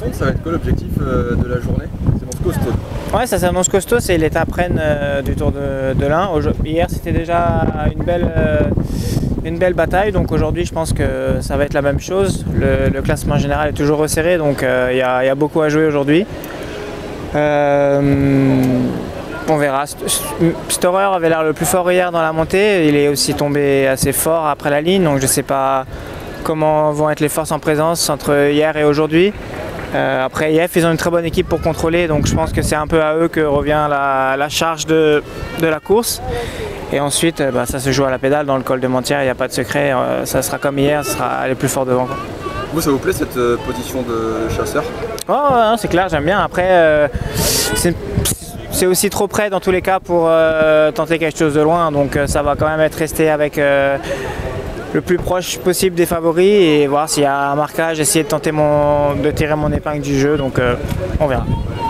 descente, ça va être quoi l'objectif de la journée? C'est dans ce costaud. Ouais, ça s'annonce costaud, c'est l'étape reine du Tour de l'Ain. Hier c'était déjà une belle bataille, donc aujourd'hui je pense que ça va être la même chose. Le classement général est toujours resserré, donc il y a beaucoup à jouer aujourd'hui. On verra. Storer avait l'air le plus fort hier dans la montée, il est aussi tombé assez fort après la ligne, donc je ne sais pas comment vont être les forces en présence entre hier et aujourd'hui. Après IF, ils ont une très bonne équipe pour contrôler, donc je pense que c'est un peu à eux que revient la charge de la course. Et ensuite, ça se joue à la pédale dans le col de Mentières, il n'y a pas de secret, ça sera comme hier, ça sera les plus forts devant. Vous, ça vous plaît cette position de chasseur? Oh, c'est clair, j'aime bien. Après, c'est aussi trop près dans tous les cas pour tenter quelque chose de loin, donc ça va quand même être resté avec le plus proche possible des favoris et voir s'il y a un marquage, essayer de tenter de tirer mon épingle du jeu, donc on verra.